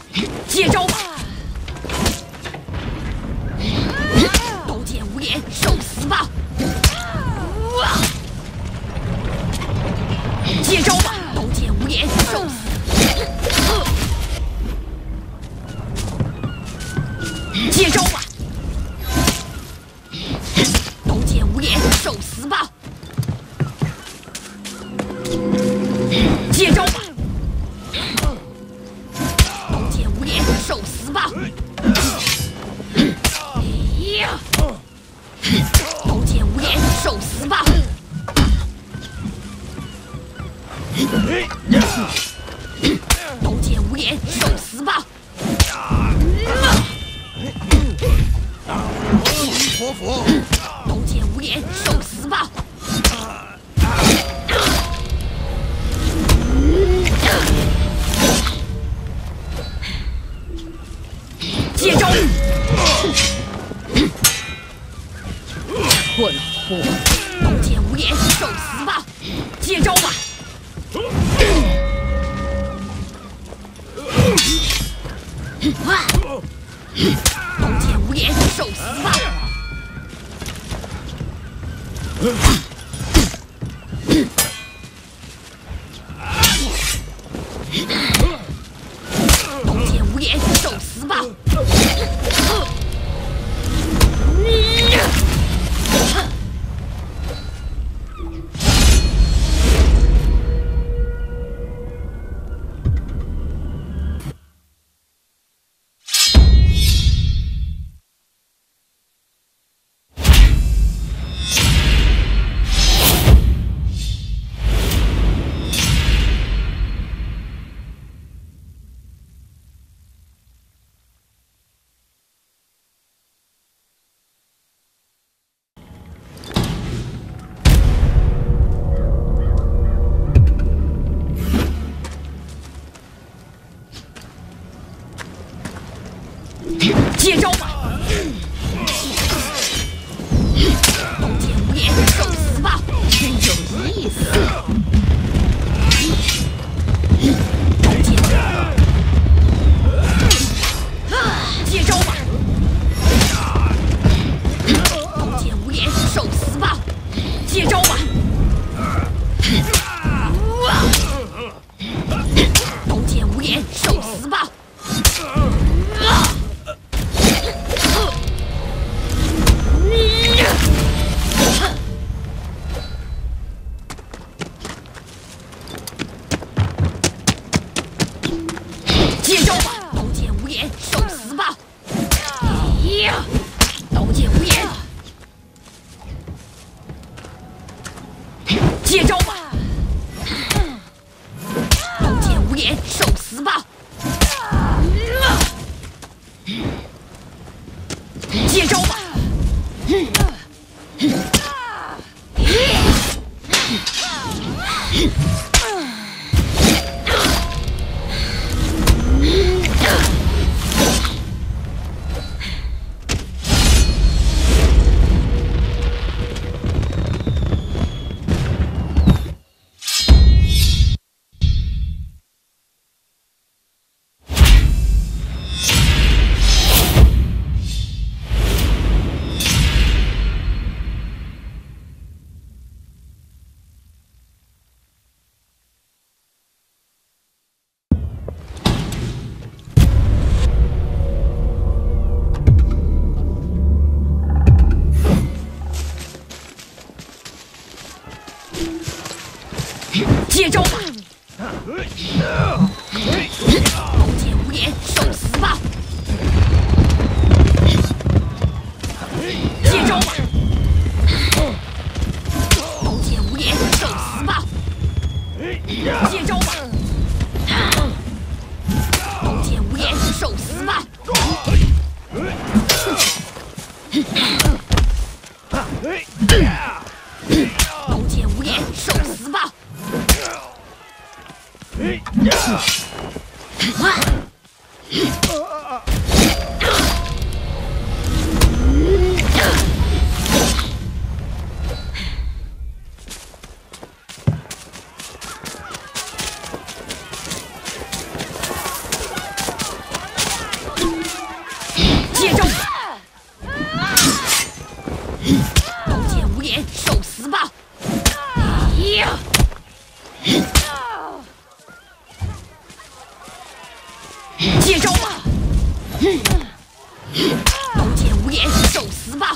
接招吧！刀剑无眼，受死吧！接招吧！刀剑无眼，受死！接招吧！刀剑无眼，受死吧！接招吧！刀剑无眼，受死吧！刀剑无眼，受死吧！刀剑无眼，受死吧！ 活佛， 刀剑无眼，受死吧！接招！混货！刀剑无眼，受死吧！接招吧！刀剑无眼，受死吧！刀剑无眼，受死吧！接招吧！刀剑无眼，受死吧！真有意思。刀剑，接招吧！刀剑无眼，受死吧！接招吧！刀剑无眼，受死吧！接招吧！刀剑无眼，受死吧！刀剑无眼，接招吧！刀剑无眼，受死吧！接招吧！接招吧！刀剑无眼，受死吧！接招吧！刀剑无眼，受死吧！接招吧！刀剑无眼，受死吧！刀剑无眼，受死吧！ 招吧！刀剑无眼，受死吧！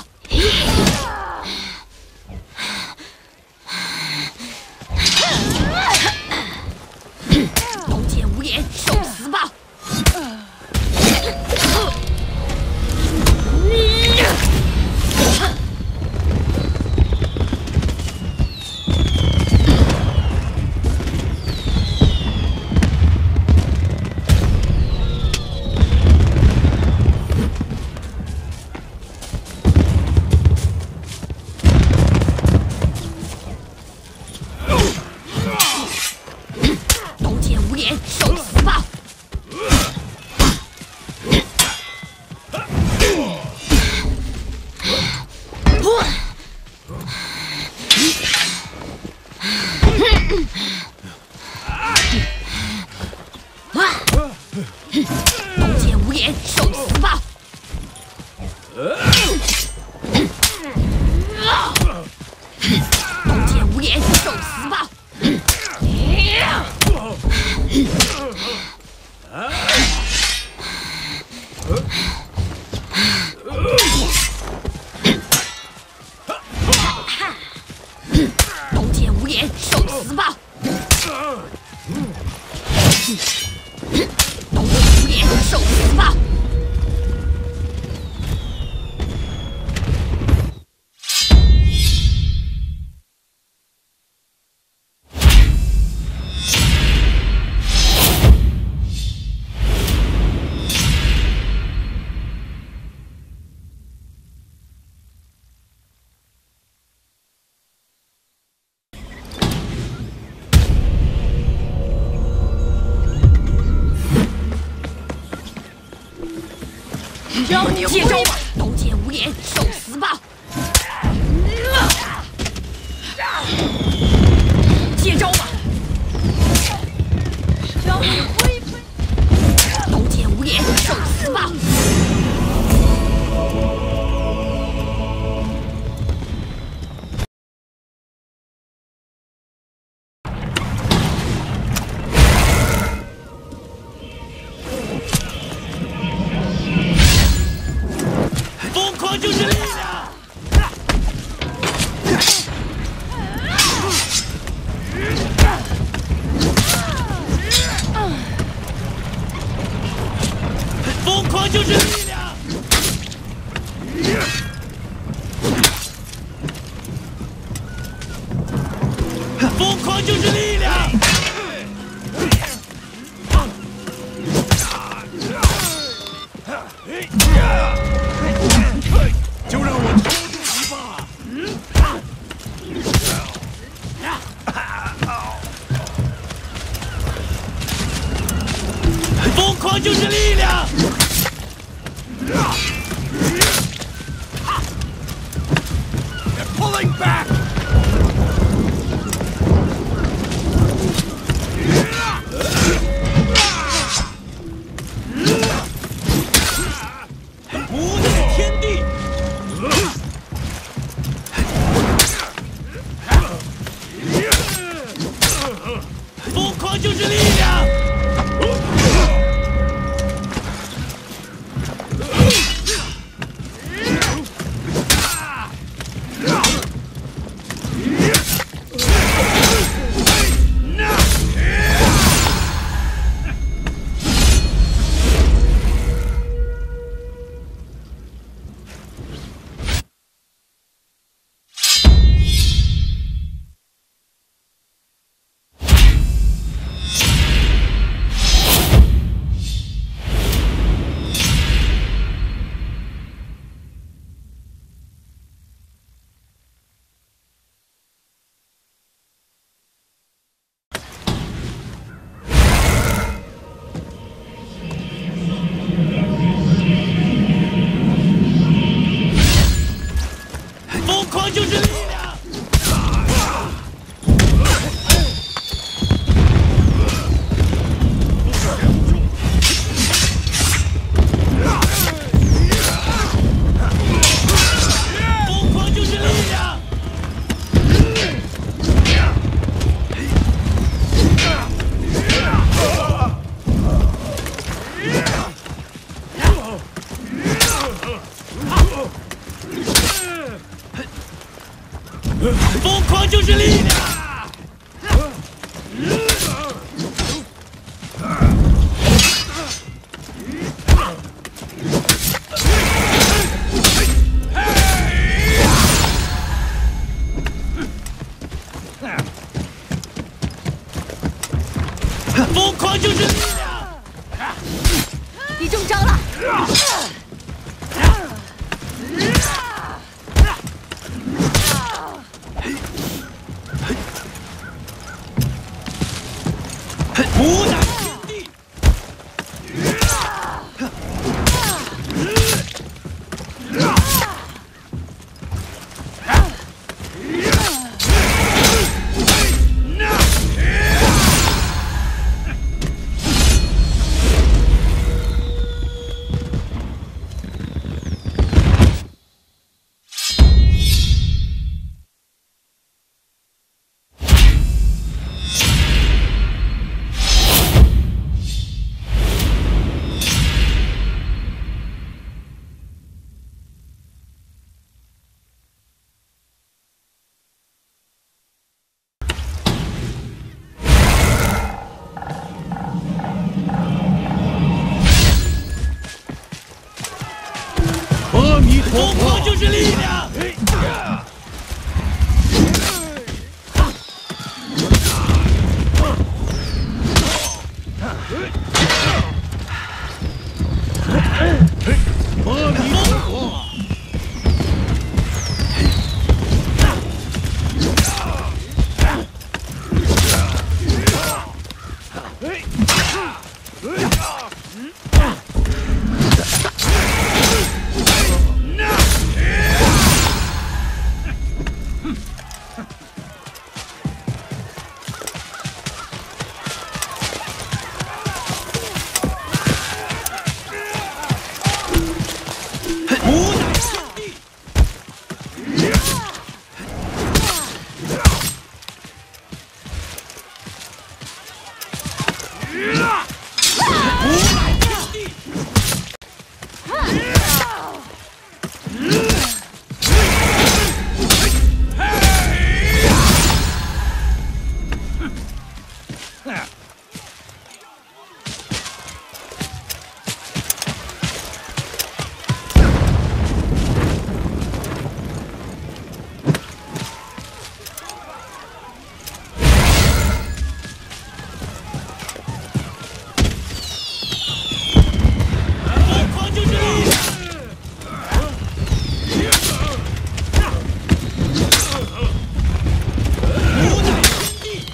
刀剑无眼，受死吧！接招吧！刀剑无眼，受死吧！接招吧！让你灰飞！刀剑无眼，受死吧！ 就是力量！疯狂就是力量！疯狂就是力量！就让我抽住你吧！疯狂就是力量！ Pulling back! 无内天地！疯狂就是力量！ 疯疯狂就是力量！疯狂就是力量！ 你中招了！ 无乃天地！ 阿弥陀疯狂佛！ 就是力量！ 阿弥陀佛！ 无乃天地！无乃天地！疯狂就是力量！无乃天地！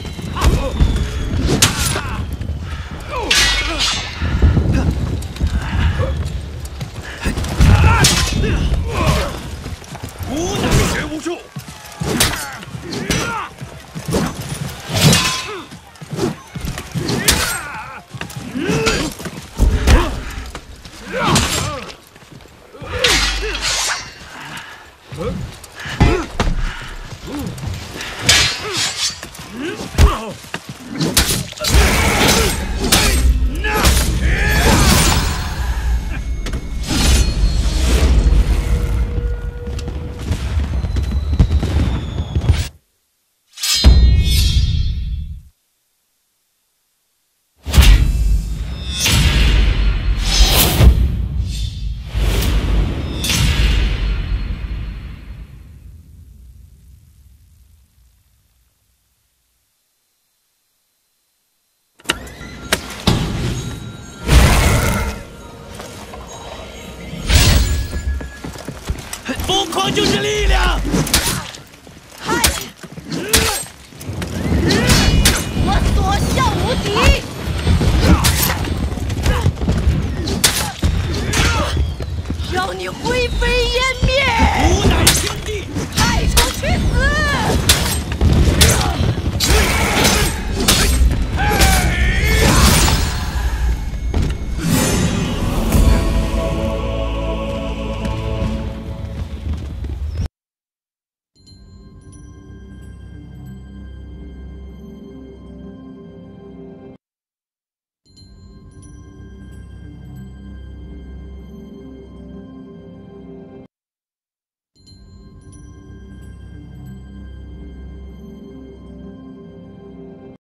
无乃绝无术！疯狂就是力量！